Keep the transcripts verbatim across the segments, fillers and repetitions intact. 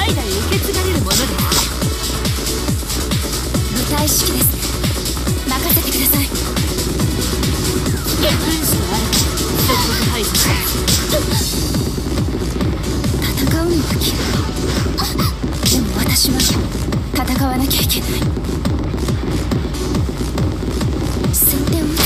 代々受け継がれるものです。 舞台式ですね。任せてください。 分子とあれば即刻排除します。 戦うのは嫌い。でも私は戦わなきゃいけない。先手を打つ。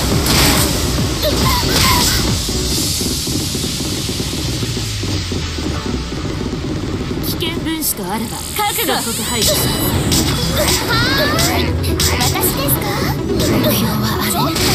危険分子とあれば覚悟即刻排除します。 はーい、私ですか？目標はあれ。